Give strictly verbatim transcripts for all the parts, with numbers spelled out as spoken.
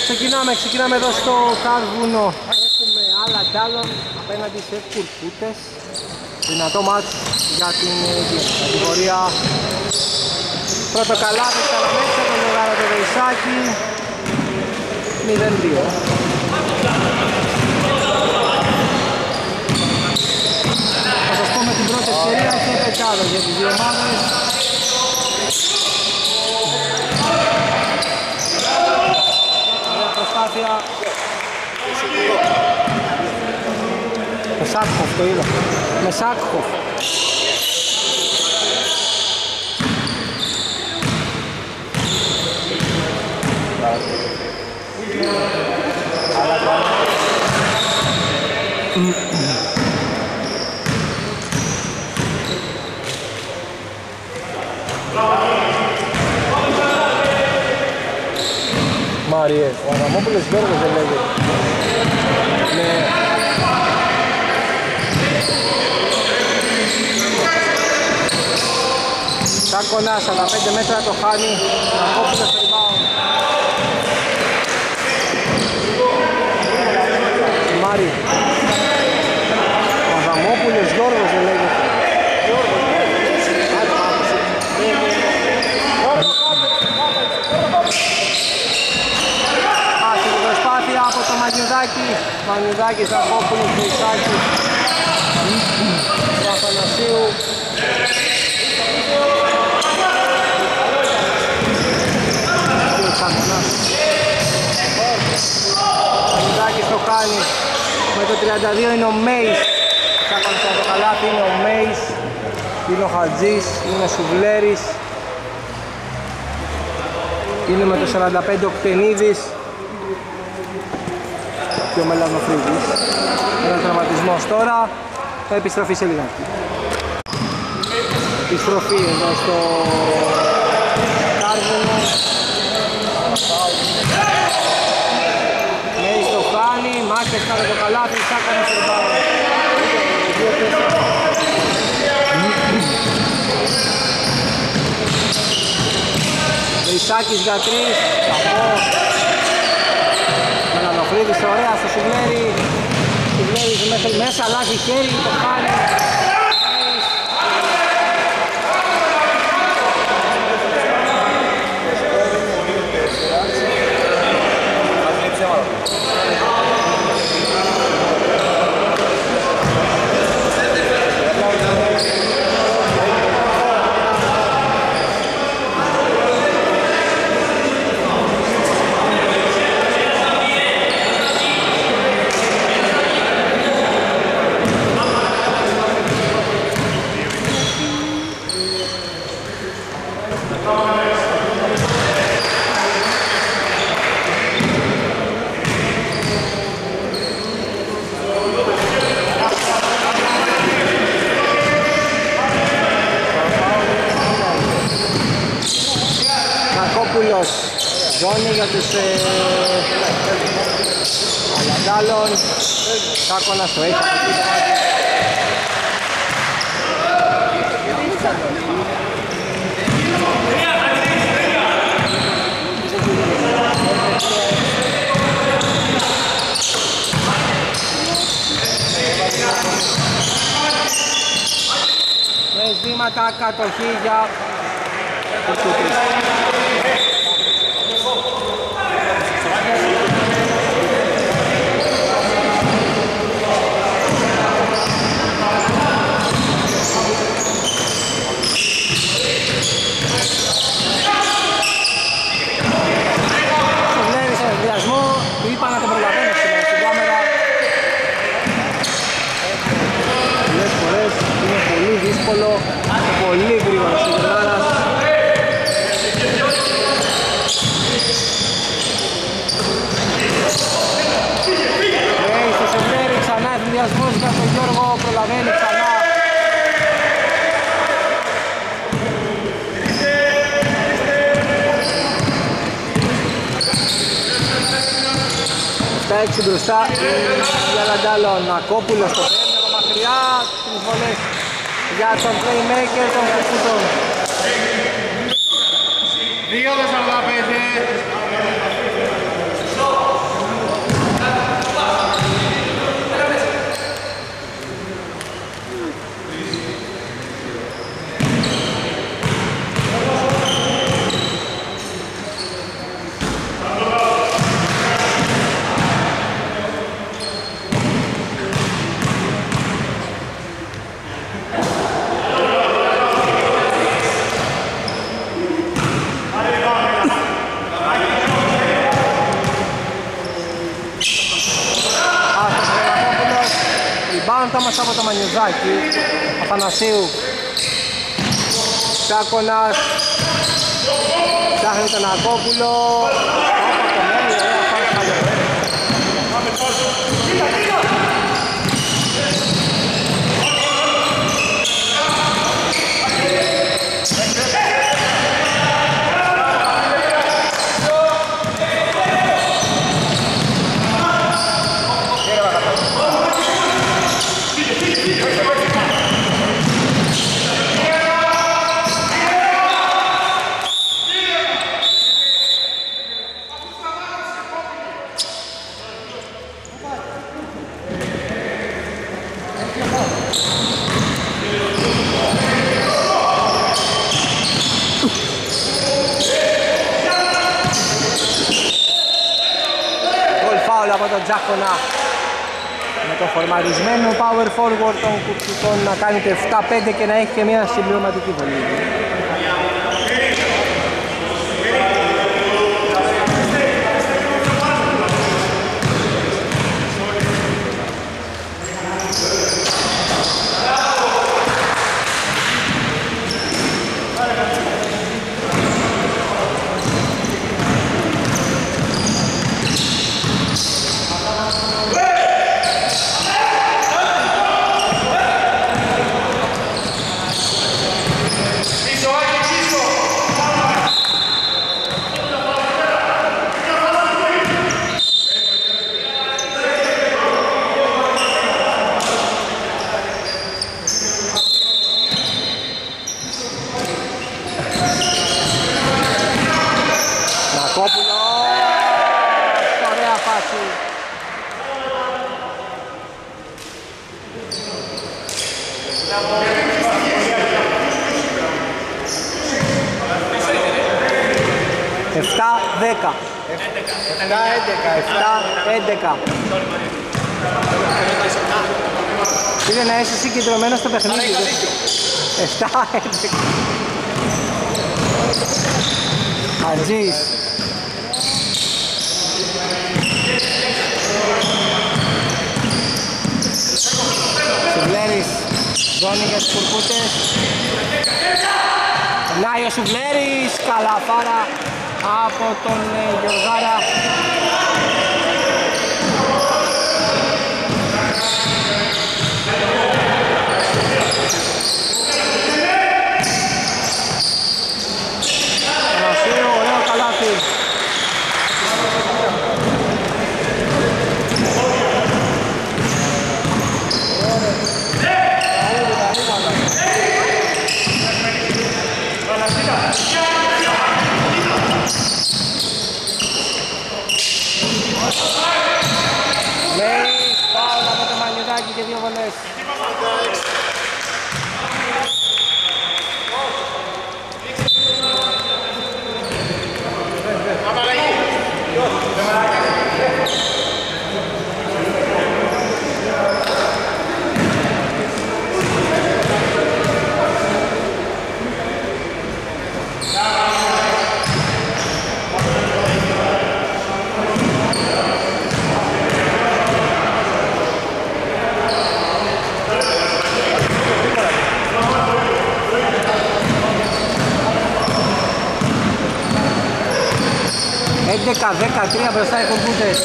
Ξεκινάμε, ξεκινάμε εδώ στο Κάρβουνο. Έχουμε άλλα ντάλλον απέναντι σε Κουρκούτες. Δυνατό μάτς για την κατηγορία. Πρώτο καλάθι Καλαμέτσα, τον Λογάρα το Βεϊσάκη. μηδέν δύο. Θα σας πω με την πρώτη ευκαιρία και πετάδο για τις δύο ομάδες. Ωραία προσπάθεια. Με Σάκχοφ το είδα. Με Σάκχοφ. Μάριε, ο Αδαμόπουλος Γιώργος δεν λέγεται. Ναι. Σάκονας, σαράντα πέντε μέτρα το χάνει. Αδαμόπουλος στο rebound. Μάρι. Ο Αδαμόπουλος Γιώργος δεν λέγεται. Από το Μανιουδάκη, Μανιουδάκης, Αγγόπουλος, Βεϊσάκης, του Αθανασίου. Μανιουδάκης το κάνει, με το τριάντα δύο είναι ο Μέης, Σάκονας από το καλάθι είναι ο Μέης, είναι ο Χατζής, είναι ο Σουβλέρης, είναι με το σαράντα πέντε ο Κτενίδης και ο Μελανοφρίδης. Ένα τραυματισμός τώρα, θα επιστροφή σε λιγάκι. Επιστροφή εδώ στο Κάρβουνο. Μέης το χάνει, Μάκες κάτω το καλάθι, Σάκονας στο rebound. Βεϊσάκης για τρεις, καπό. Μελανοφρίδης ωραία στο Σουβλέρι. Σουβλέρις μέχρι μέσα, αλλάζει χέρι, το κάνει. Ζώνη για τους ε, Αλαντάλων. Σάκονας το έχει. Με βήματα κατοχή για Κουρκούτες. Του είπα να τον προλαβαίνω στην κάμερα. Πολλές φορές είναι πολύ δύσκολο και πολύ γρήγορο ο Σιδεράρας. Λέει στο Σεβέρι ξανά εθνιασμός για τον Γιώργο, προλαβαίνει ξανά. Τα έξι μπροστά για Λαντάλο, Νακόπουλος το παίρνει από μακριά, τις βολές για τον playmaker των Κουρκούτων. δύο σαράντα πέντε. όμως από το Μανιουδάκι. Αθανασίου. Τσάκωνας. Ψάχνει τον Ακόπουλο. Από τον Τζάκονα με το φορμαρισμένο power forward των κουτσικών να κάνει το επτά πέντε και να έχει και μια συμπληρωματική βολή. επτά δέκα. επτά έντεκα. Φίλε, να είσαι συγκεντρωμένος στο παιχνίδι. επτά έντεκα. Χατζής. Σουβλέρης. Ζώνη για τους κουρκούτες. Περνάει ο Σουβλέρης. Καλαφάρα από τον Γιωργάρα. Ανασίου, ωραίο καλάθι. Και δύο βολές. έντεκα δεκατρία μπροστά οι κομπούτες.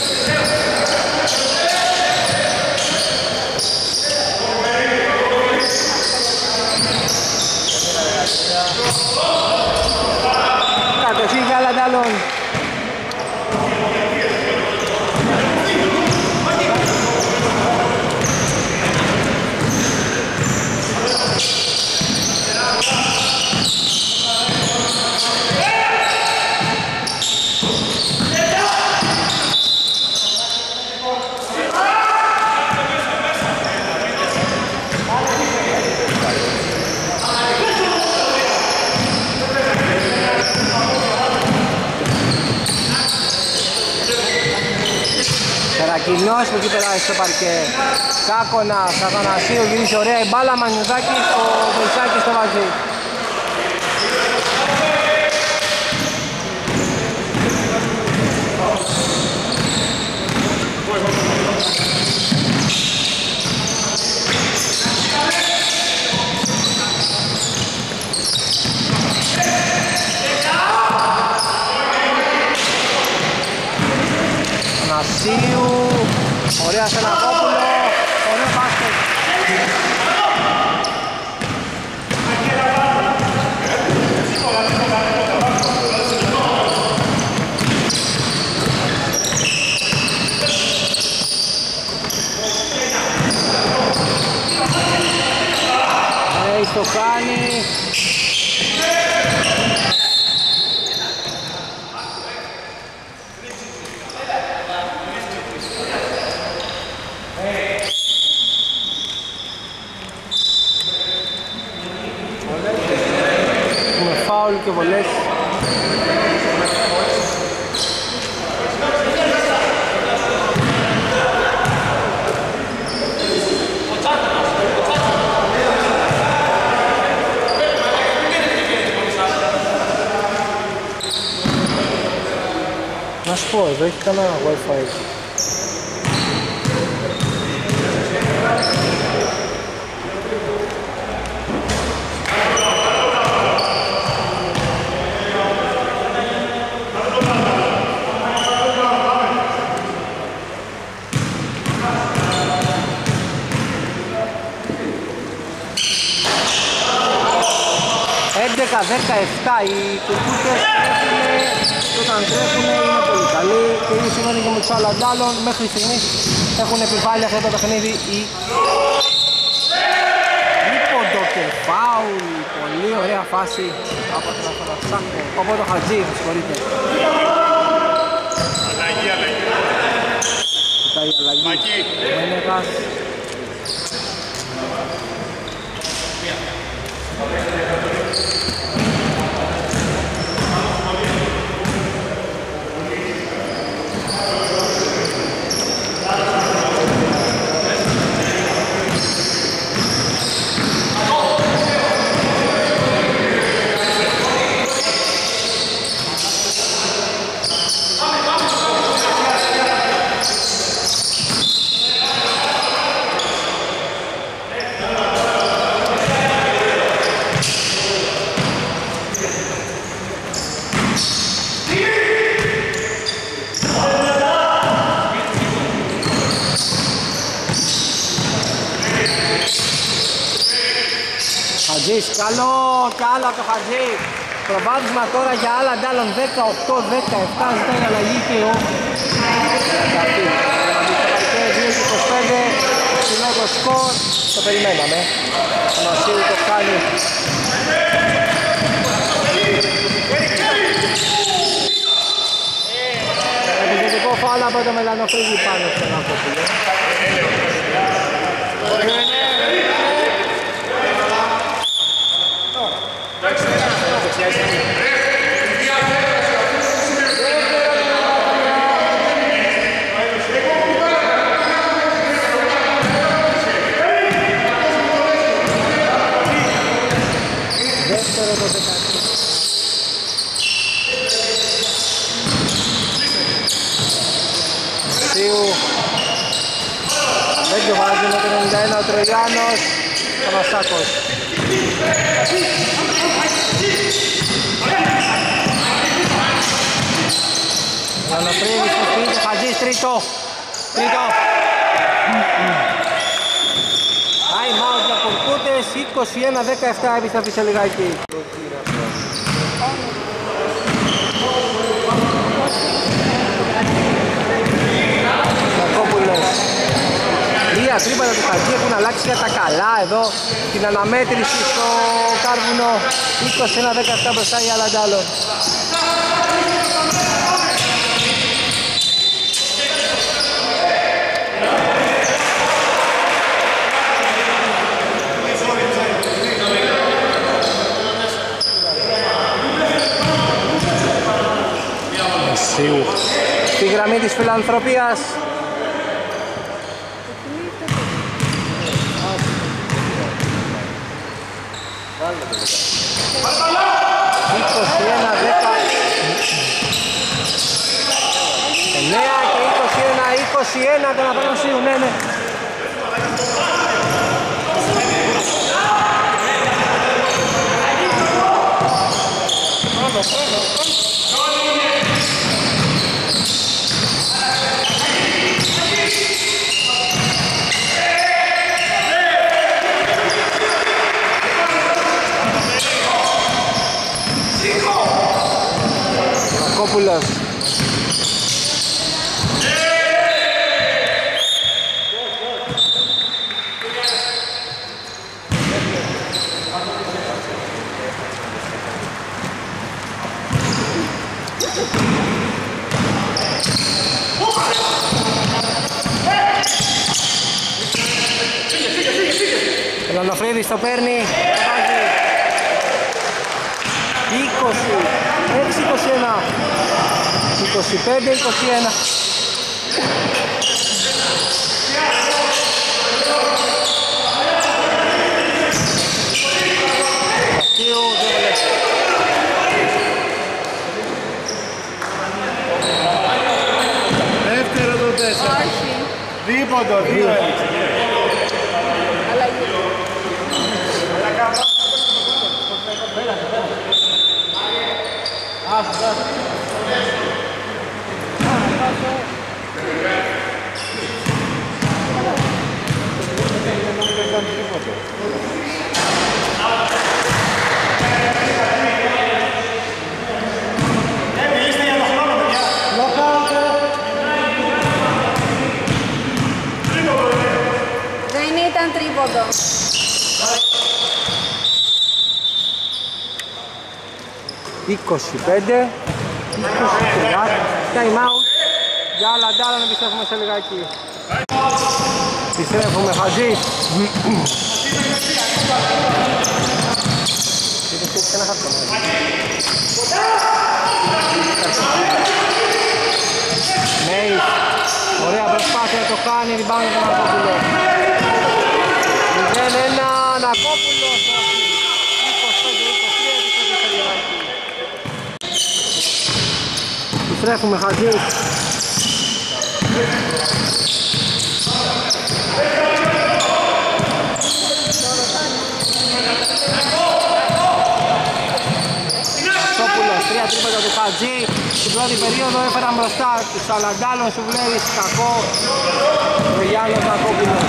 Κατοχή για Λαντάλων. Κοινός που εκεί περάσει στο παρκέ. Κάκονας, Αθανασίου γυρίζει ωραία η μπάλα. Μανιουδάκης, ο Βοησάκης το βάζει. Μασίου, ωραία Σελακόπουλο, ωραίο μπάσκετ. Το κάνει. Με φάουλ και βολές. Να σου πω, εδώ έχει κανένα Wi-Fi. έντεκα δεκαεπτά οι Τουρκούκες τρέχουνε και όταν τρέχουνε είναι πολύ καλοί και ίδιο σημαίνει και με τους άλλους αντάλλων. Μέχρι στιγμής έχουν επιβάλει αυτό το παιχνίδι οι Λοιπόν Ντόκτερ φάουλ, πολύ ωραία φάση από τον Αφανασάκο, από τον Χατζή, με συγχωρείτε. Αλλαγή, αλλαγή. Κοιτάει η αλλαγή, Μένεγας. Χατζής, καλό και άλλο από το Χατζή. Προβάδισμα τώρα για άλλα αντάλλων δεκαοκτώ δεκαεπτά, ζητάει αλλαγή και ο Καρτή. δύο είκοσι πέντε, ψηλό το σκορ, το περιμέναμε. Ο Μασίου το κάνει. Επιθετικό φάουλ από το Μελανοφρίγη πάνω στον Ακόπουλο. Δεύτερο το δεκαεπτά. Μασίου δεν το βάζει με το ενενήντα ένα ο Τρογιάννος, ο Μασάκος. Μανοφρίδης στο σπίτι, Χατζής τρίτο, τρίτο. Time out για Τουρκούτες, είκοσι ένα δεκαεπτά, επιστρέφει σε λιγάκι. Σακόπουλος. Τρία τρίπατα του Χατζή έχουν αλλάξει για τα καλά εδώ την αναμέτρηση στο Κάρβουνο. είκοσι ένα δεκαεπτά μπροστά η Αλαντάλλον. Στη γραμμή της φιλανθρωπίας. είκοσι ένα δέκα. εννέα και είκοσι ένα, είκοσι ένα τον Αθανασίου, ναι, ναι. Ακόπουλος. Ο Λανοφρίδης το παίρνει, βάζει είκοσι έξι είκοσι ένα, είκοσι πέντε είκοσι ένα. Δεύτερο το τέσσερα. Δίποντο, δύο έλειξε. Δεν ήταν τρίποντο. είκοσι πέντε είκοσι τρία, time out για άλλα ντάλα, να επιστρέφουμε σε λιγάκι. Επιστρέφουμε, Χατζής. Ένα χαρτό. Μέης, ωραία προσπάθεια να το κάνει, rebound τον Ακόπουλο. μηδέν ένα, Ακόπουλος, είκοσι πέντε είκοσι τρία, επιστρέφουμε σε λιγάκι. Επιστρέφουμε, Χατζής. Αξόπουλος, τρία τρίποντα του Χατζή. Στην πρώτη περίοδο έφεραν μπροστά τους Αλαντάλων, Σουβλέρης, κακό. Ο Γιάννος Ακόπουλος.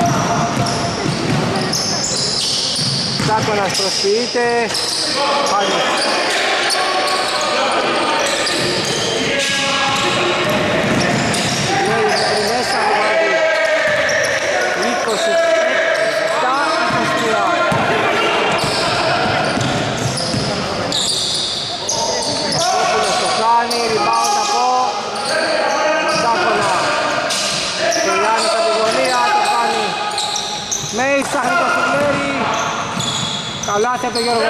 Τσάκωνας προσποιείται. Πάλι. Μέσα δηλαδή είκοσι επτά είκοσι τρία. Ακόπουλος το κάνει, rebound από Τσάκωνα. Τελειάνει στα τη γωνία, το κάνει. Μέης ψάχνει το Σουβλέρι. Καλάθι από τον Γιώργο.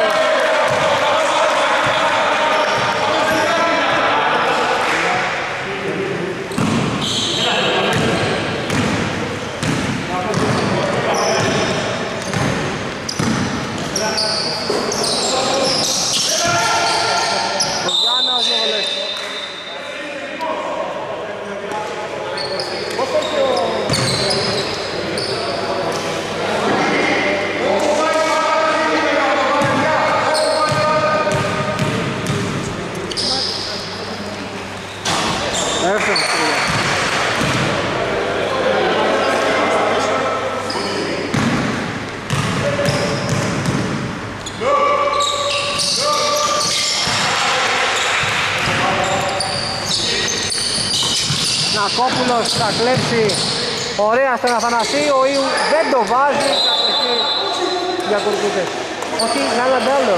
Νακόπουλος θα κλέψει ωραία στον Αθανασίου, ο Ιου δεν το βάζει, κατοχή για Κουρκούτες. Όχι, είναι άλλα ντάλλον.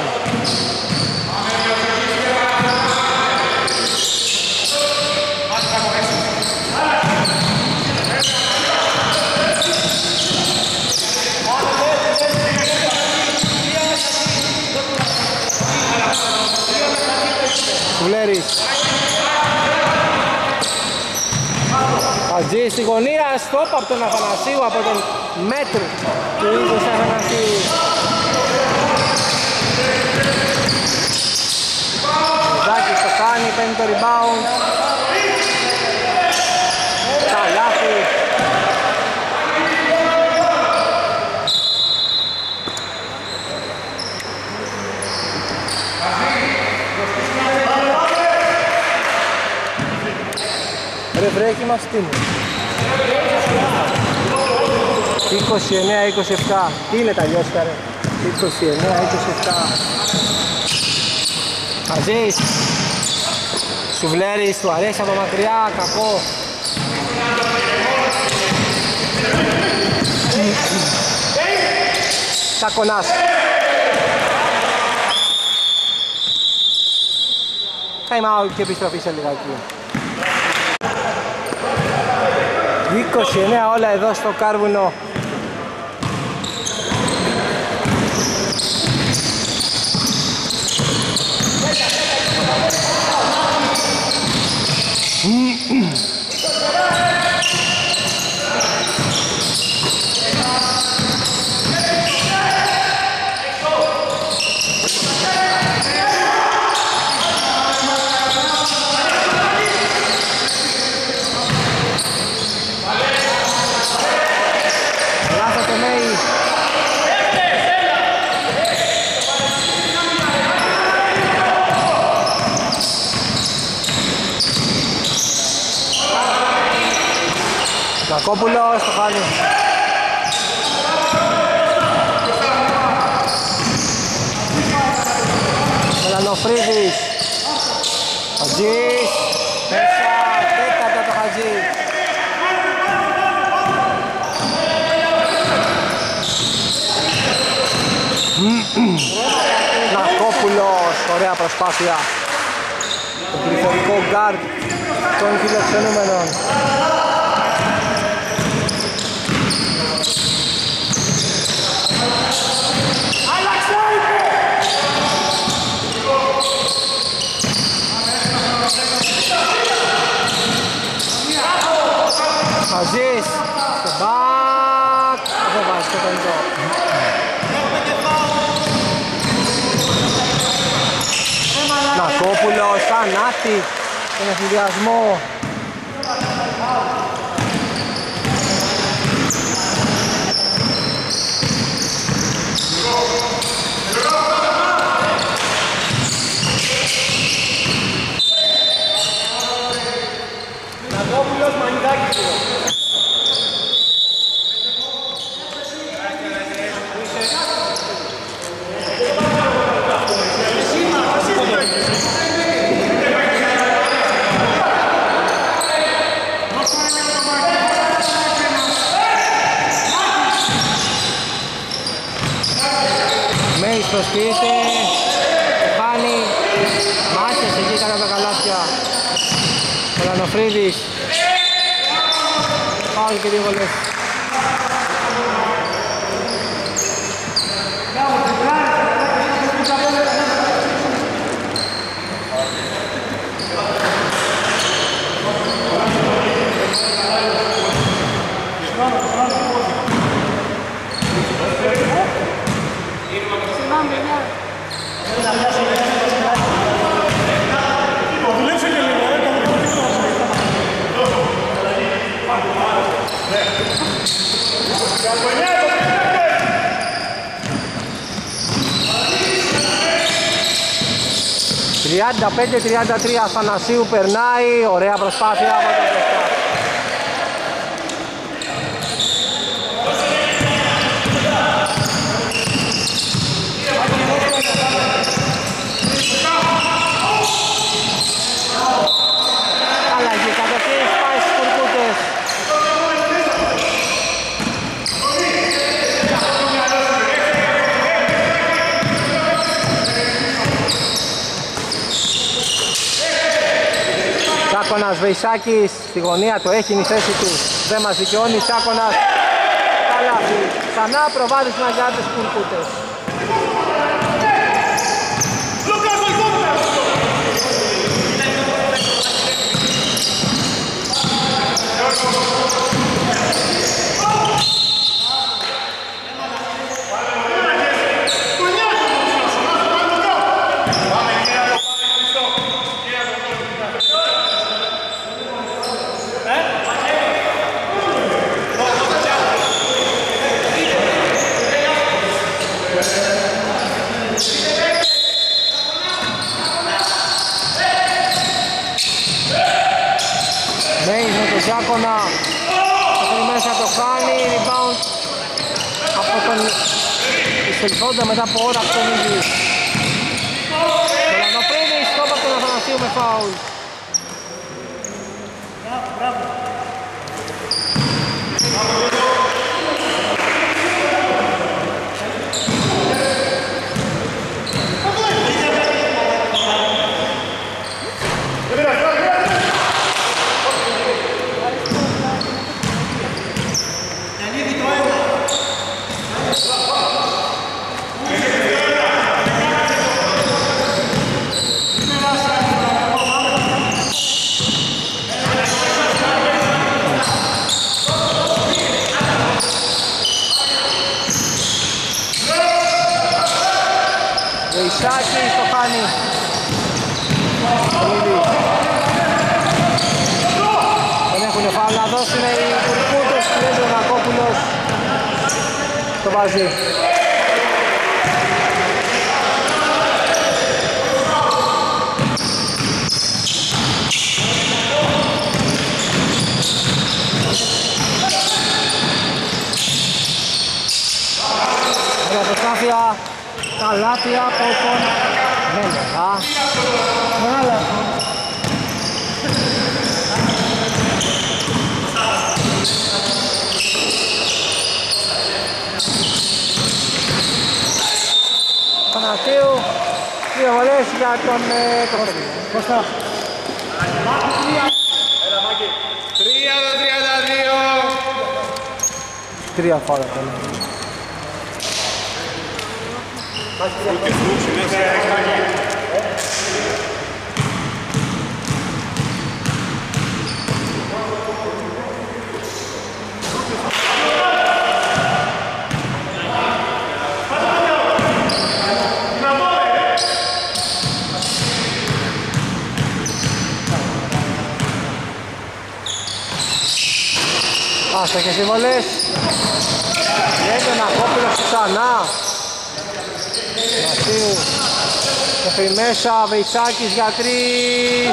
Σουλέρης. Χατζής στη γωνία, στόπ από τον Αθανασίου, από τον μέτρο του ίδιου Αθανασίου. Ζάκης το κάνει, παίρνει το rebound. Καλάθι. Ρε βρέχει μας τι είναι. είκοσι εννέα είκοσι επτά. Τι είναι τα λιώσκα ρε. είκοσι εννέα είκοσι επτά. Χατζής. Σουβλέρης του αρέσει από μακριά, κακό. Τσακονάς. Time out και επιστροφή σε λιγάκι. είκοσι εννέα όλα εδώ στο Κάρβουνο. Κακόπουλος το χάνει. Μελανοφρίδης. Χατζής. Μέσα. Τέταρτα το Χατζή. Κακόπουλος. Ωραία προσπάθεια. Το περιφερικό γκάρντ των φιλοξενούμενων. Χαζής, στο μπακ, δεν βάζει το πεντό. Νακόπουλος, Ανάτη, τον εφηδιασμό. Νακόπουλος, Μανιδάκη. Προσποιείται, χάνει, μάχες εκεί κατά τα καλάθια. Ο Λανοφρίδης, πάλι και δύο βολές. τριάντα πέντε τριάντα τρία Αθανασίου περνάει, ωραία προσπάθεια από τον Κωστά. Αλλαγή κατευθείαν πάει στους κουρκούτες. Τσάκωνας, Βεϊσάκης, στη γωνία το έχει η θέση του, δεν μας δικαιώνει. Τσάκωνας, καλάθι, ξανά προβάδισμα για τους κουρκούτες. Τσάκωνα, το μέσα το χάνει, rebound από τον εισελθόντα μετά από ώρα αυτόν ήδη. Το Λανοφρίδης, στόπα τον Αθανασίου με φάουλ. Ισάκης το χάνει. Δεν έχουν φάουλ να δώσουν οι Κουρκούτες, κλείνει ο Νακόπουλος. Το βάζει. Ωραία προσπάθεια. Καλάθι από τον Μέλεγα. Μεγάλα. Παναθείου. Δύο βολές για τον Κώστα. τρία τριάντα δύο. Τρία φάουλα. Και στου συνέχεια Άστα και συμβολές. Βγαίνει ο Νακόπουλος ξανά. Μασίου. Μέχρι μέσα, Βεϊσάκης για τρεις.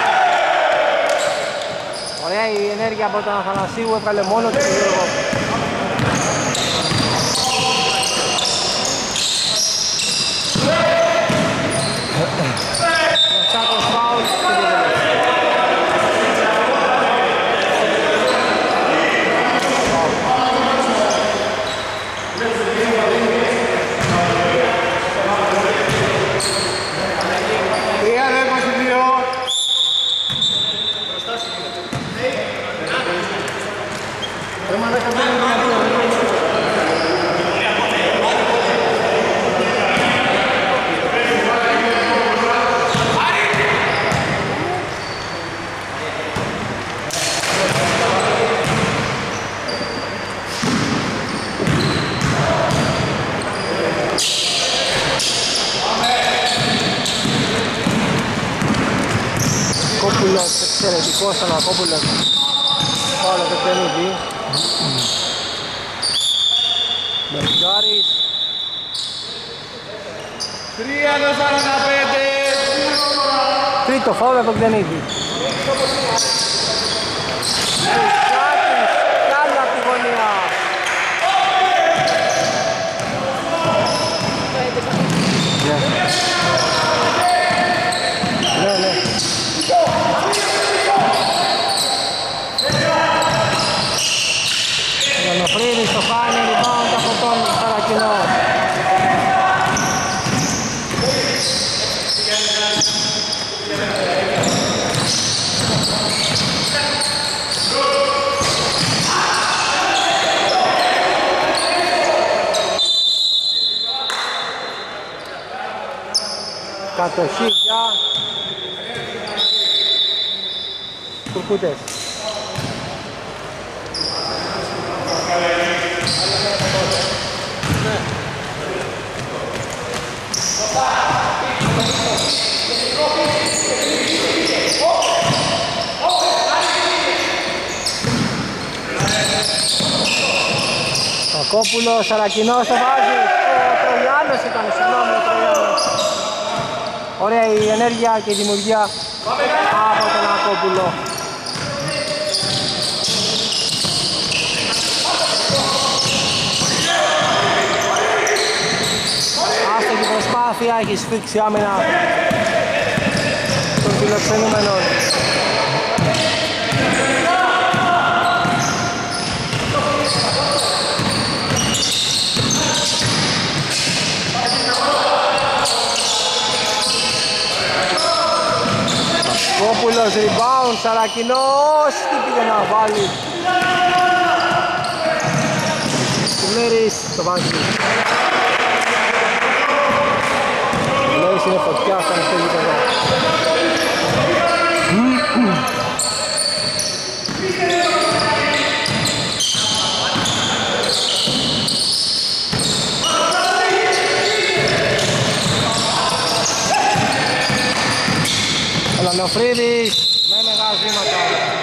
Ωραία η ενέργεια από τον Αθανασίου, έβγαλε μόνο του Γιώργο. Μασάκος φάουλ και δύο βολές. Κόπουλος, εξαιρετικός ο Νακόπουλος. Πάλε το παιχνίδι. Μπεργκάρης. τρία σαράντα πέντε. Τρίτο φάουλ από το παιχνίδι. Μπεργκάρης, κι άλλα από τη γωνία. Ναι, ναι. Γιαννοφρίδης το χάνει, rebound από τον Σαρακινό. Κατοχή για Κουρκούτες. Κακόπουλος, Σαρακινός το βάζει. Ο Τρολιάνος ήταν, συγγνώμη ο Τρολιάνος. Ωραία η ενέργεια και η δημιουργία από τον Κακόπουλο. Άστοχη προσπάθεια, έχει σφίξει άμυνα των φιλοξενούμενων. Κόπουλος, rebound, Σαρακινός, τι πήγε να βάλει. Τουλέρης, το βάζει. Τουλέρης είναι φωτιά, θα είναι στο γήπεδο. Ο Λανοφρίδης με μεγάλα βήματα.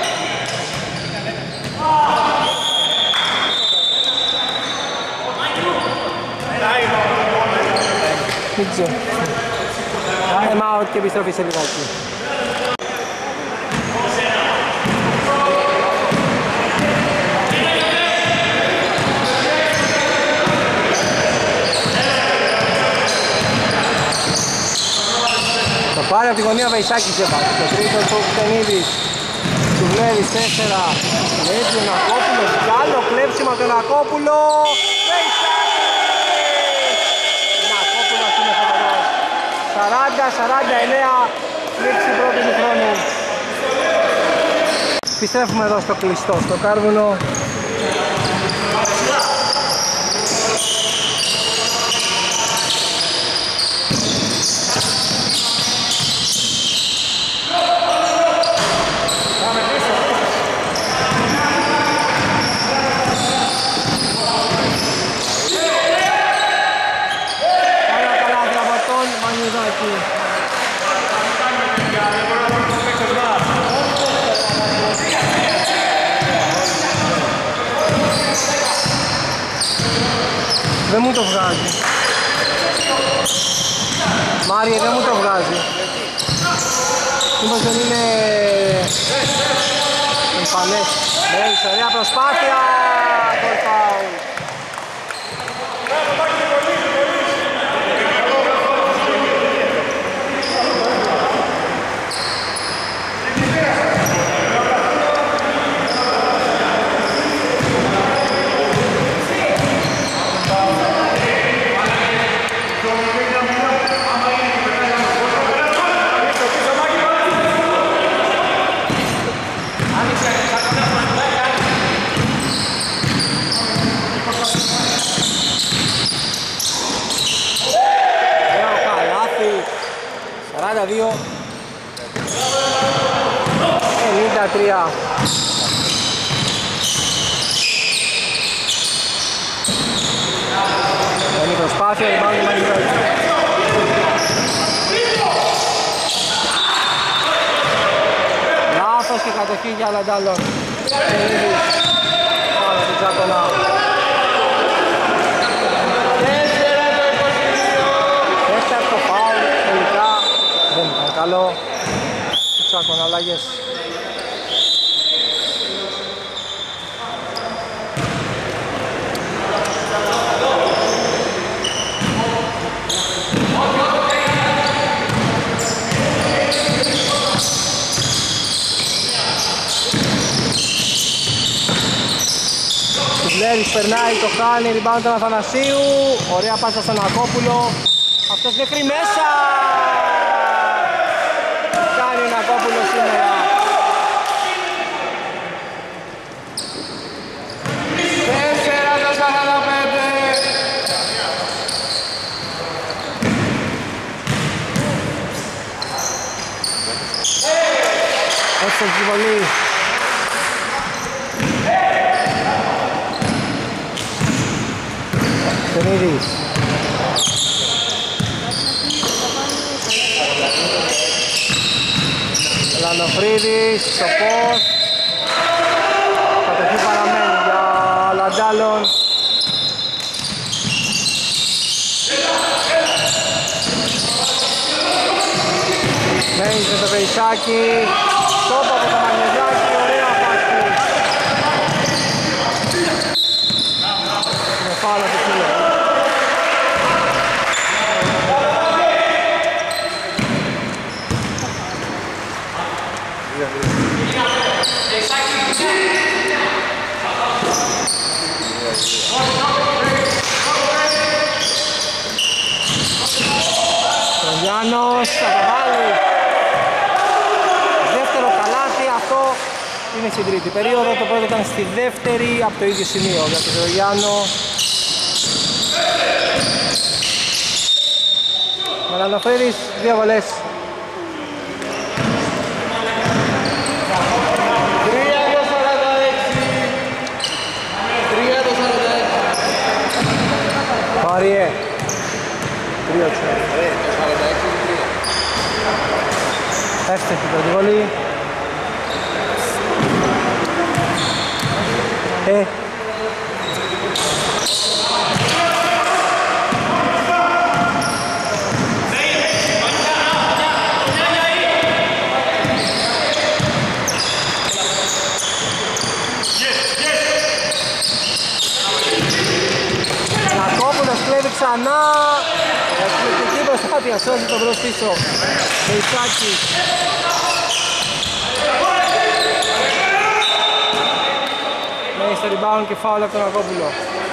Δεν ξέρω. Time out και επιστροφή σε λιγάκι. Θα πάρει από τη γωνία Βαϊσάκης έβαλε. Το τρίτο του Κτενίδης. Του βλέπεις τέσσερα. Έτσι ο Νακόπουλος. Κι άλλο κλέψιμο από τον Νακόπουλο. Βαϊσάκης! Νακόπουλος είναι φοβερός. σαράντα σαράντα εννέα λήξη πρώτη του χρόνου. Επιστρέφουμε εδώ στο κλειστό, στο Κάρβουνο. Δεν μου το βγάζει. Μάριε, δεν μου το βγάζει. Μήπως δεν είναι εμφανές. Μέρης, ωραία προσπάθεια. Γκολ φάουλ. σαράντα δύο ενενήντα τρία. Είναι η προσπάθεια, η μπάλα του Μαγιδάκη. Λάθος και κατοχή για Λαντάλλον. Πάμε την Τσάκονα. Τέταρτο φάουλ, τελικά δεν ήταν καλό. Τσάκονα αλλαγές. Λέρης περνάει, το χάνει, rebound τον Αθανασίου. Ωραία πάσα στον Νακόπουλο. Αυτός μέχρι μέσα. Κάνει ο Νακόπουλος σήμερα. Τέσσερα το σαράντα πέντε. Εύστοχη βολή. Κτενίδης. Λανοφρίδης, στο πώς. Κατοχή παραμένει για Λαντάλλον. Μένεις με το Βεϊσάκι. Στόπ από το Μανιωδάκι, ωραία πάση. Είναι φάουλ από το φίλο. Ο Γιάννος θα το βάλει. είναι στην τρίτη περίοδο, το πρώτο ήταν στη δεύτερη από το ίδιο σημείο για τον Γεωργιάνο. Μαλανοφρίδης, δύο βολές. τρία το σαράντα έξι. τρία το σαράντα έξι. Παριέ. Τρία ξέρω. Ρε, το σαράντα έξι είναι τρία. Εύστοχη πρώτη βολή. Ε. Νακόπουλος κλέβει ξανά. Εκπληκτική προσπάθεια, σώζει τον μπρος πίσω. Βεϊσάκης. Μένει στο rebound και φάουλ από τον Νακόπουλο.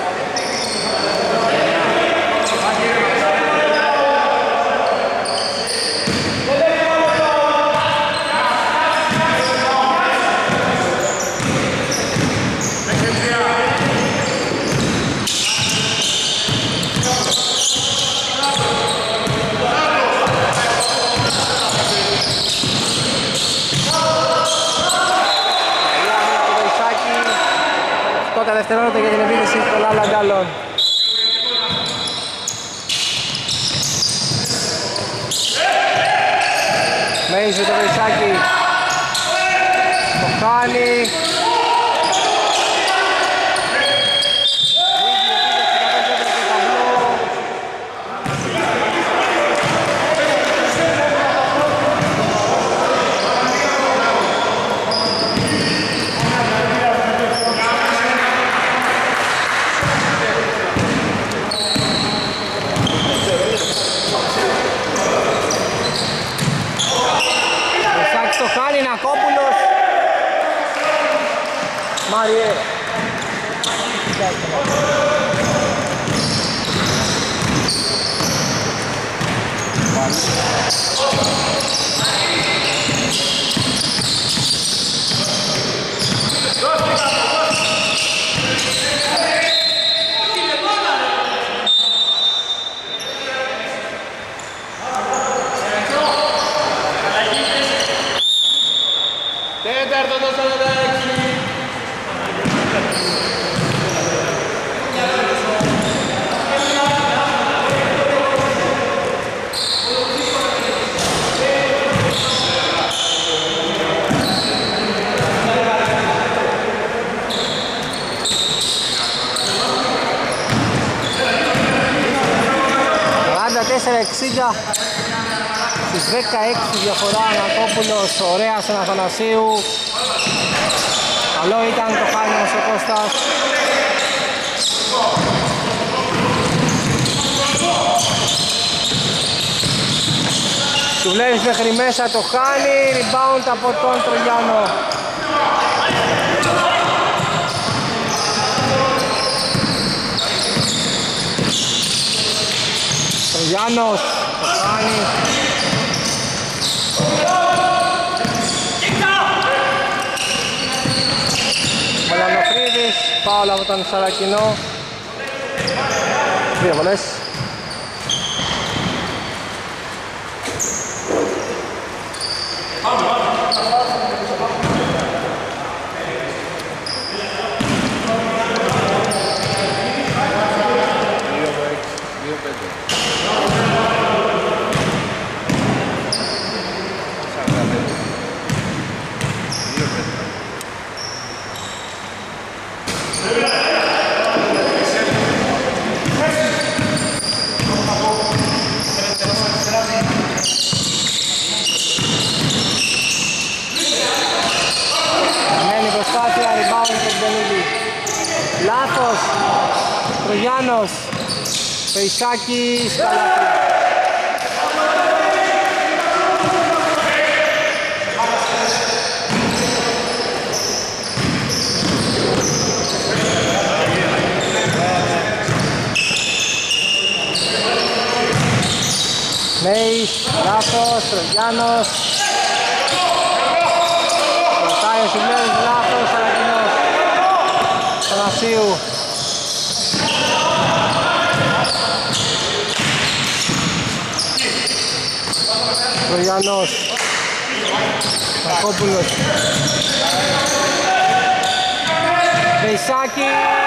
Τα δευτερόλεπτα για την επίθεση των Λαλαντάλων. Μέιζε το Βεϊσάκη. Το κάνει. Νακόπουλος. Μάριε. Τέταρτο το σαράντα έξι. σαράντα τέσσερα εξήντα. Στις δεκαέξι διαφορά Ανακόπουλος, ωραία στον Αθανασίου. Καλό ήταν το χάνιμος ο Κώστας. Του βλέπεις μέχρι μέσα, το χάνει, rebound από τον Τρογιάνο. Τρογιάνος, το χάνει. Μελανοφρίδης, φάουλ από τον Σαρακινό. Δύο βολές. Λάθος, Τρογιάνος, Βεϊσάκης, καλάθι. Μέης, λάθος, Τρογιάνος. Ρωτάει ο Σιμμένης, λάθος. Αθανασίου. Τρογιανός. Κακόπουλος. Βεϊσάκη.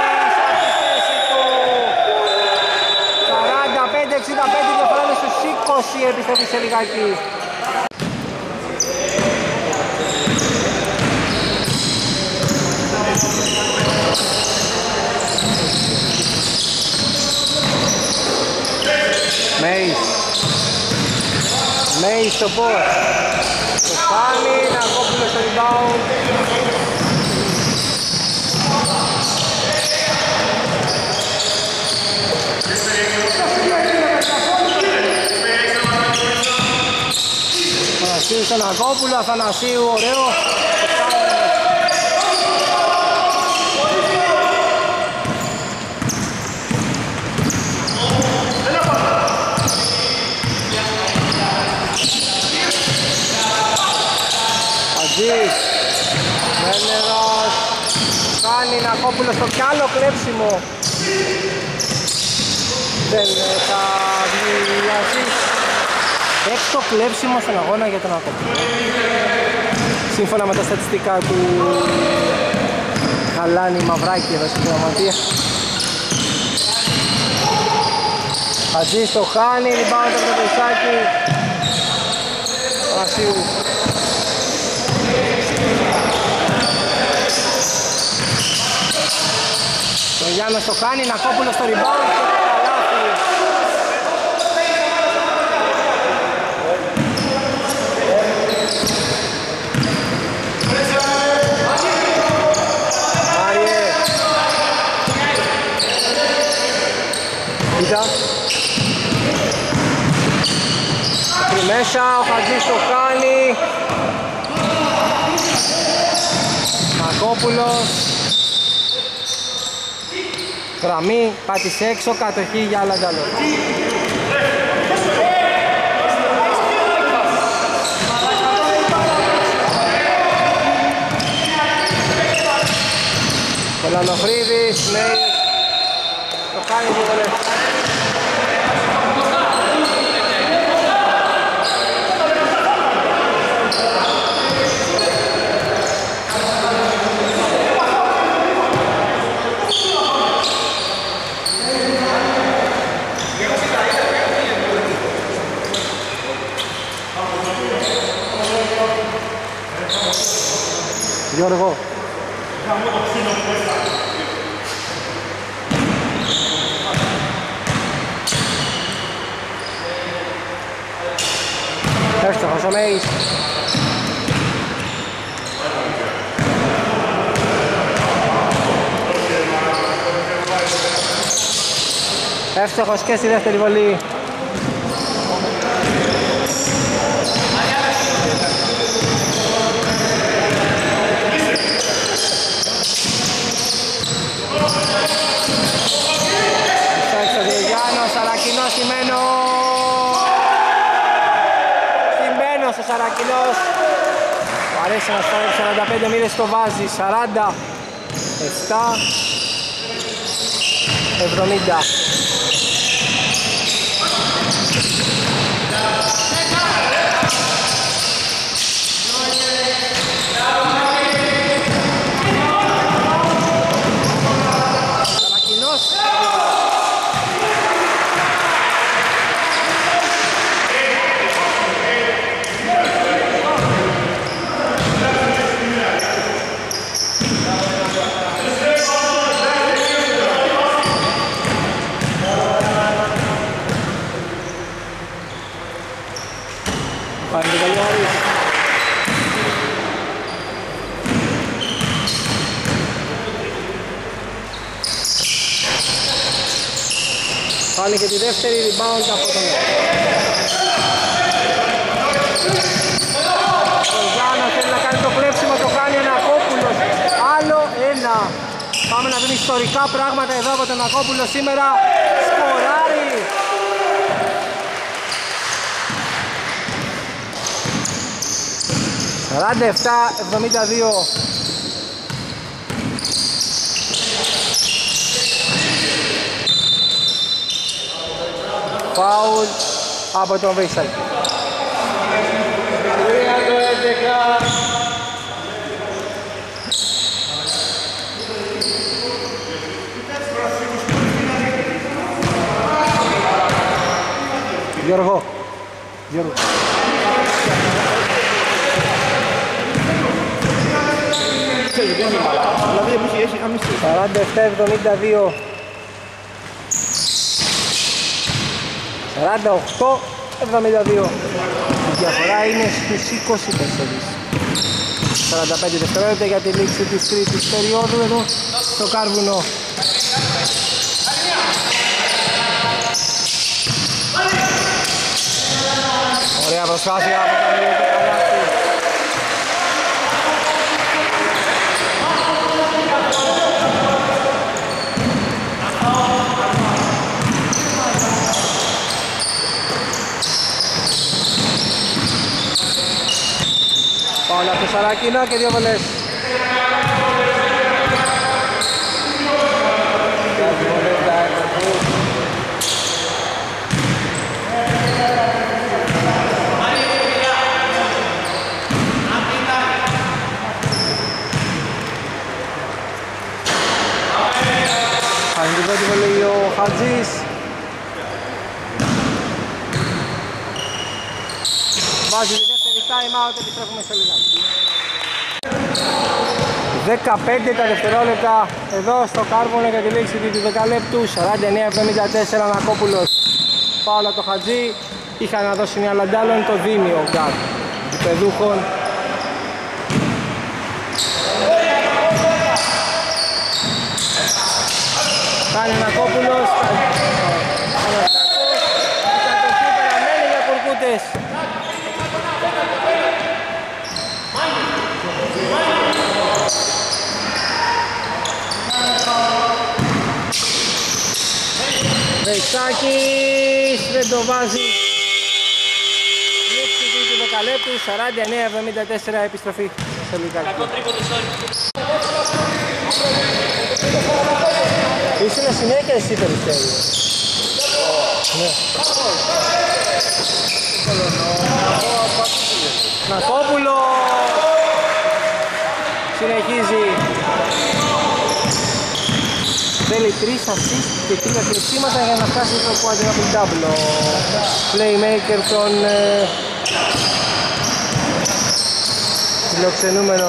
σαράντα πέντε εξήντα πέντε διαφορά στους είκοσι, επιστρέφει σε λιγάκι. Μέης. Μέης στο πόρ. Το κάνει, Νακόπουλος στο rebound. Αθανασίου στον Νακόπουλο, Αθανασίου, ωραίο. Αζής, Μένερας, κάνει Νακόπουλος στο κι άλλο κλέψιμο. Δεν θα βγει Αζής. Έκτο κλέψιμο στον αγώνα για τον Νακόπουλο. Σύμφωνα με τα στατιστικά του Χαλάνη Μαυράκη εδώ στην γραμματεία. Αζής το χάνει, rebound από το Βεϊσάκη. Ασίου. Το Γιάννος το κάνει, Νακόπουλος στο rebound και το καλάθι. Άριε. Κοίτα. Εκεί μέσα, ο Χατζής το κάνει. Νακόπουλος. Γραμμή, πάτησε έξω, κατοχή για Λαντάλο. Κολανοφρίδης, Μέης, το κάνει δύο βολές. Γιώργο. Εύστοχος ο Μέης. Εύστοχος και στη δεύτερη βολή. Σαρακινός, Σιμένος. Σιμένος ο Σαρακινός. Μου αρέσει να στάρει σαράντα πέντε μοίρες το βάζει. σαράντα επτά εβδομήντα. Πάλι και τη δεύτερη rebound από τον ο Γιάννος θέλει να κάνει το κλέψιμο, το κάνει ο Νακόπουλος. Άλλο ένα. Πάμε να δούμε ιστορικά πράγματα εδώ από τον Νακόπουλο σήμερα. Σκοράρει. σαράντα επτά εβδομήντα δύο. φάουλ από τον Βεϊσάκη. τρία το έντεκα. Γιώργο, Γιώργο. σαράντα επτά εβδομήντα δύο. σαράντα οκτώ εβδομήντα δύο. Η διαφορά είναι στους είκοσι τέσσερα. σαράντα πέντε δευτερόλεπτα για τη λήξη της τρίτης περίοδου εδώ στο Κάρβουνο. Ωραία προσπάθεια από τον Λίο και Καλάθη. Πάολα από το Σαρακίνο και δύο βολές. Αντιβέτει βολή ο Χατζής. Βάζει τη δεύτερη time out, επιστρέφουμε σε λιγάκι. δεκαπέντε τα δευτερόλεπτα εδώ στο Κάρβουνο για τη λήξη του δεκαλέπτου. Σαράντα εννέα εβδομήντα τέσσερα Ανακόπουλος. Πάολα το Χατζή. Είχα να δώσει μια λαντάλλον, το δίνει ο γκάρ του παιδούχων. Κάνει Ανακόπουλος. Αναστάκος. Η κατοχή παραμένει για Κουρκούτες. Βεϊσάκης δεν το βάζει. Λήξη του δεκαλέπτου, σαράντα εννέα εβδομήντα τέσσερα, επιστροφή σε λιγάκι. Ήσουν συνέχεια εσύ Περιστέρη. Ναι. Νακόπουλο συνεχίζει. Θέλει τρεις assist και τρία κλεψίματα για να φτάσει στο quadruple double. Ο playmaker των ε, φιλοξενούμενων.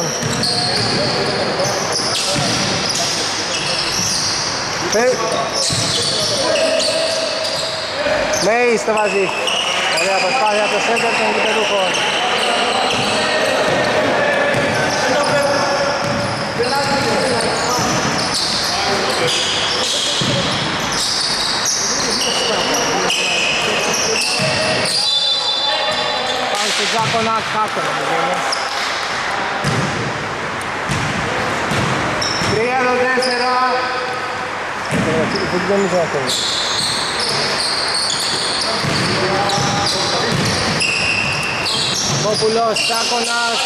Μέης το βάζει. Ωραία προσπάθεια από το center των κυπεδούχων. Πάμε στο Τζάκονα κάτω να μην τρία το τέσσερα. Δεν νομίζω να θέλει. Κόπουλος, Τζάκονας.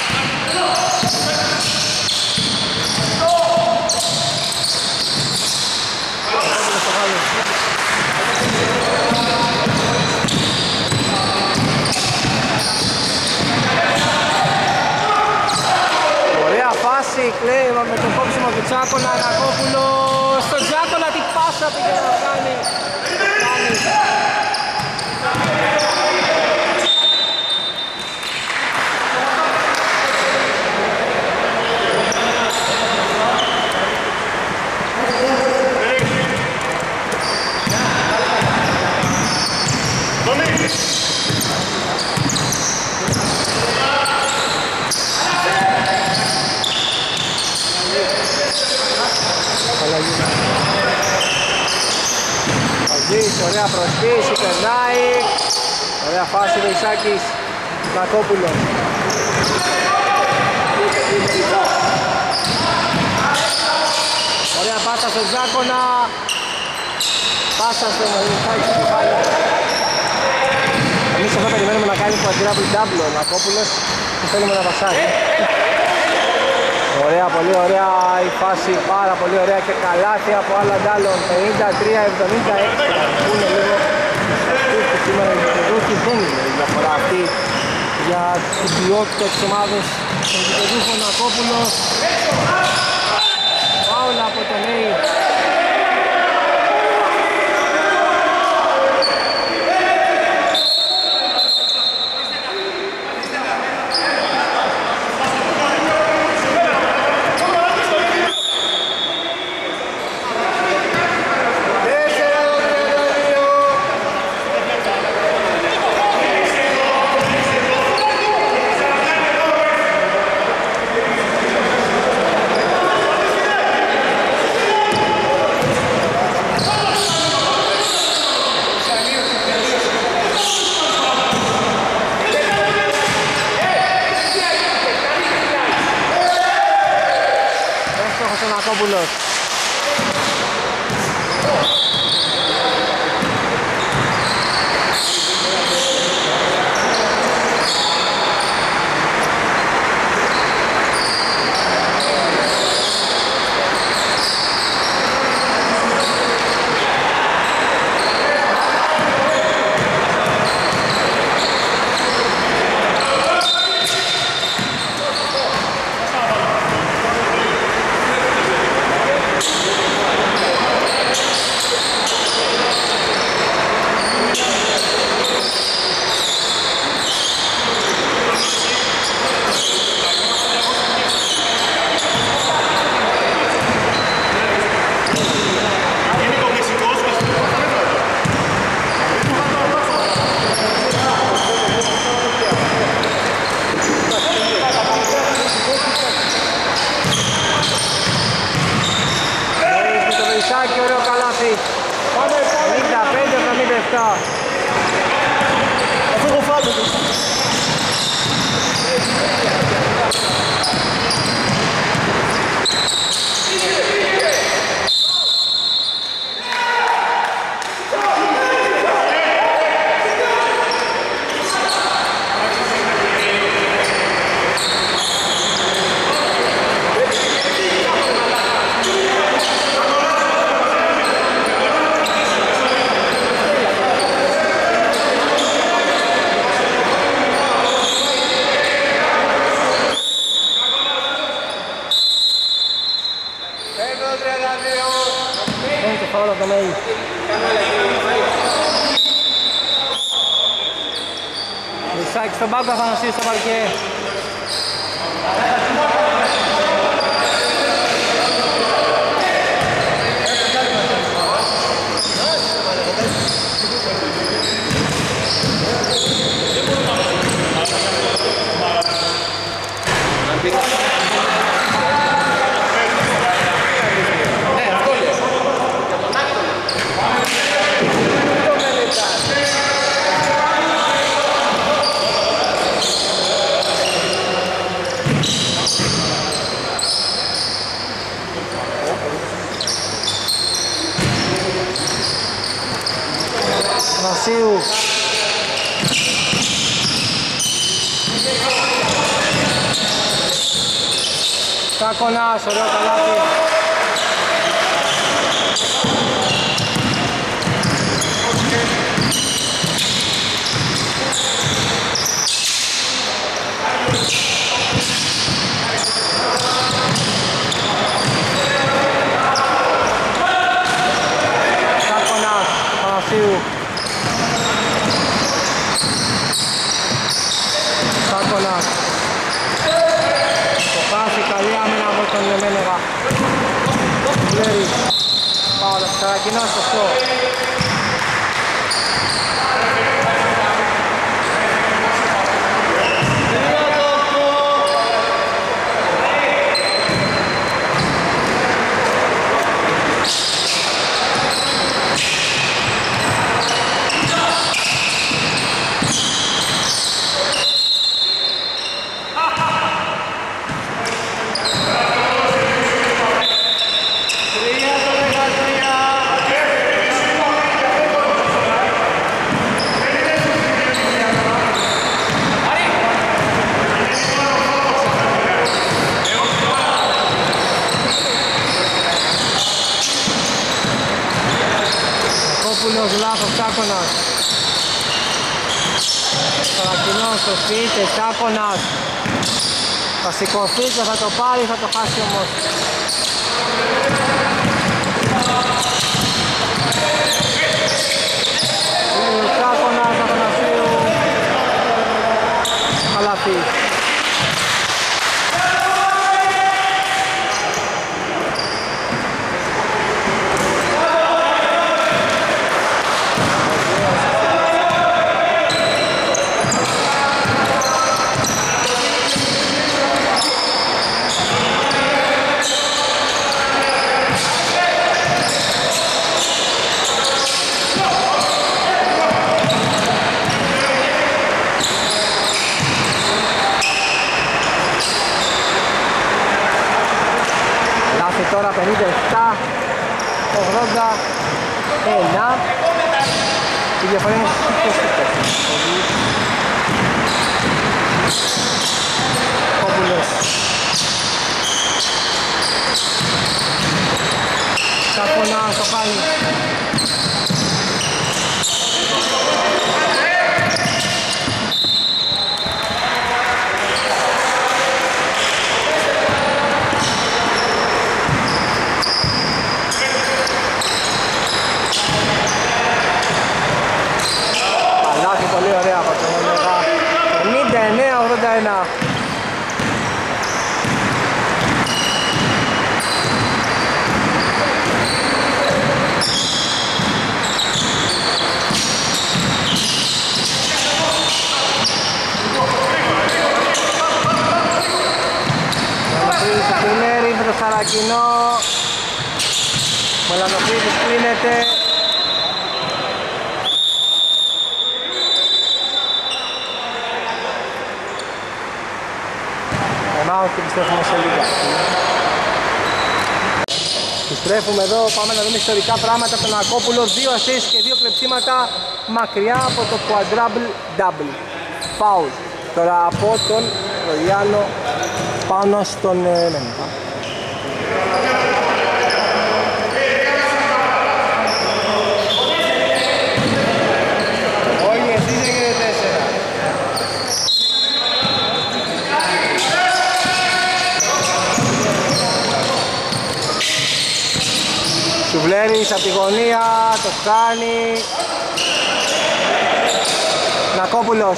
Ωραία φάση, κλαίμα με το κόψιμο του Τσάκονα, Ανακόπουλο στον Τσάκονα, τι πάσα πήγε να κάνει. Ωραία προσθήση, περνάει. Ωραία φάση Βεϊσάκης, Νακόπουλο. Ωραία πάσα στον Τζάκονα. Πάσα στον Βεϊσάκη στο κεφάλι. Εμείς εδώ περιμένουμε να κάνει quadruple double ο Νακόπουλος και θέλουμε να πασάρει. Ωραία, πολύ ωραία η φάση, πάρα πολύ ωραία και καλάθι από άλλα ντάλλον. πενήντα τρία εβδομήντα έξι, που είναι λίγο που σήμερα οι γηπεδούχοι δεν είναι η διαφορά αυτή για την ποιότητα της ομάδας των γηπεδούχων. Ακόπουλος, φάουλ από τον Νέη. Ανακόπουλος. ενενήντα πέντε εβδομήντα επτά. Αυτό έχω φάει. Λυσάκης στον πάγκο, Αθανασίου στο παρκέ. Αθανασίου. Σάκωνας, ωραίο καλάθι. Σάκωνας, Αθανασίου. Σάκωνας. Το χάσει, καλή άμυνα από τον Εμένεγα. Βλέρης. Πάω, Σαρακινάς, σωστό. Κόπουλος, λάθος, Σάκωνας. Σαρακινός στο φύτε, Τσάκωνας θα σηκωθεί και θα το πάρει, θα το χάσει όμως. Είναι ο Τσάκωνας, Αθανασίου, Καλαθή. Τώρα πενήντα επτά ογδόντα ένα, η διαφορά είναι είκοσι τέσσερα. Κόπουλος Τσάκωνας το χάνει. Πολύ ωραία από τον Ωμέγα. πενήντα εννέα ογδόντα ένα. Μελανοφίδης στο Κουλέρι με το Σαρακινό. Μελανοφίδης κλείνεται. Και επιστρέφουμε σε λίγα. Επιστρέφουμε εδώ, πάμε να δούμε ιστορικά πράγματα από τον Ακόπουλο. Δύο ασίς και δύο κλεψίματα μακριά από το quadruple double. Foul τώρα από τον Ρογιάνο πάνω στον Μένικα. Όχι, εσείς έγινε τέσσερα. Σουβλέρης από τη γωνία, το κάνει. Νακόπουλος.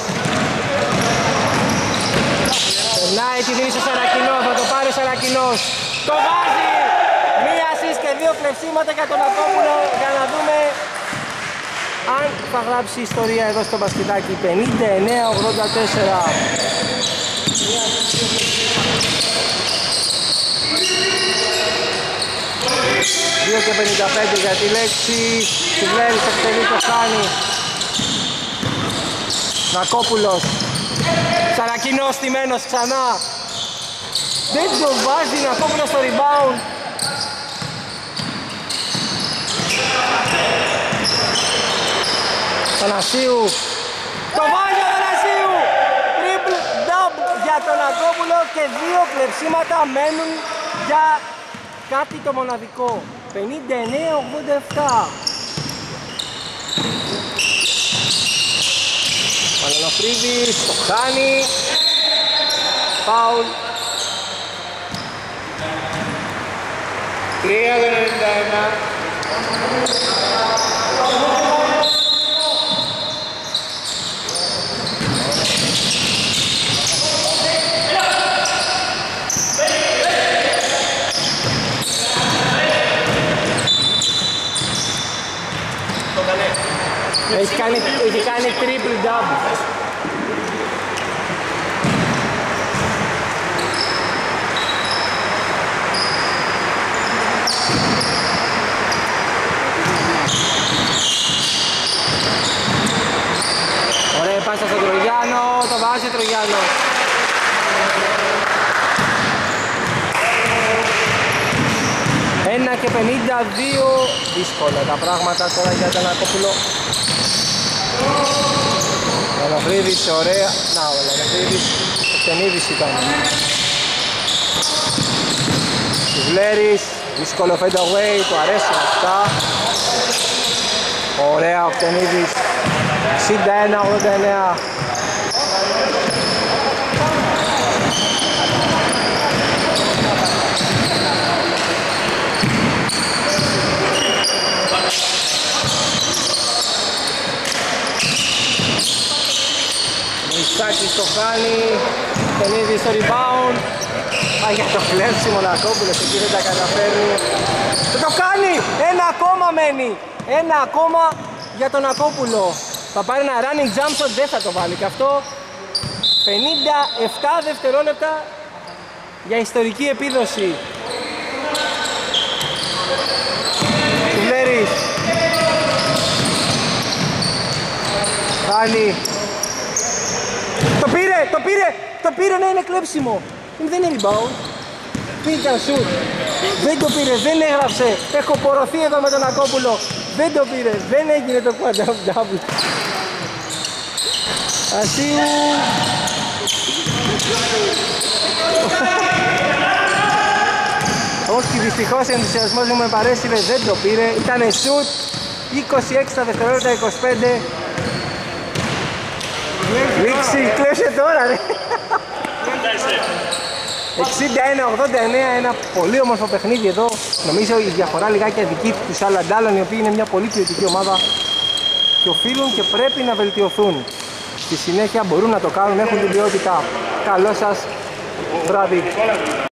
Περνάει, τη δίνει στο Σαρακινό, θα το πάρει ο Σαρακινός. Το βάζει! Μία ασίστ και δύο κλεψίματα για τον Νακόπουλο για να δούμε αν θα γράψει ιστορία εδώ στο μπασκετάκι. πενήντα εννέα ογδόντα τέσσερα. δύο και πενήντα πέντε για τη λέξη. Σουβλέρης εκτελεί, το κάνει. Νακόπουλος. Σαρακινός στημένος ξανά. Δεν το βάζει, Νακόπουλος στο rebound. Θανασίου. Το βάζει ο Θανασίου. Triple double για τον Νακόπουλο και δύο κλεψίματα μένουν για κάτι το μοναδικό. πενήντα εννέα ογδόντα επτά. Πανελοφρίδης το χάνει. Φάουλ. τρία ενενήντα ένα. Έχει κάνει, έχει κάνει triple double. Ωραία πάσα στον Τρογιάνο, το βάζει ο Τρογιάνος. ένα και πενήντα δύο, δύσκολα τα πράγματα τώρα για τον Ακόπουλο. Ο Λαφρίδης, ωραία, να ο Λαφρίδης, ο Κτενίδης ήταν. Σουβλέρης, δύσκολο fade away, του αρέσει αυτά. Ωραία ο Κτενίδης, εξήντα ένα ογδόντα εννέα. κάνει παιχνίδι στο rebound. Πάει για το κλέψιμο Νακόπουλος, εκεί δεν τα καταφέρνει. Το το κάνει! Ένα ακόμα μένει! Ένα ακόμα για τον Νακόπουλο. Θα πάρει ένα running jump shot, δεν θα το βάλει και αυτό. πενήντα επτά δευτερόλεπτα για ιστορική επίδοση. Τουλέρης. Πάλι. Το πήρε, το πήρε, το πήρε, ναι, είναι κλέψιμο. Δεν είναι rebound. Πήγα shoot. Δεν το πήρε, δεν έγραψε. Έχω πορωθεί εδώ με τον Νακόπουλο. Δεν το πήρε, δεν έγινε το quadruple. Ασίου. Όχι, δυστυχώς ενθουσιασμός μου με παρέσυρε, δεν το πήρε. Ήτανε shoot. είκοσι έξι τα δευτερόλεπτα, είκοσι πέντε. Λήξη, κλέψε τώρα ρε. εξήντα ένα ογδόντα εννέα, ένα πολύ όμορφο παιχνίδι εδώ. Νομίζω η διαφορά λιγάκι αδική τους Αλαντάλων, οι οποίοι είναι μια πολύ ποιοτική ομάδα και οφείλουν και πρέπει να βελτιωθούν. Στη συνέχεια μπορούν να το κάνουν, έχουν την ποιότητα. Καλό σας βράδυ.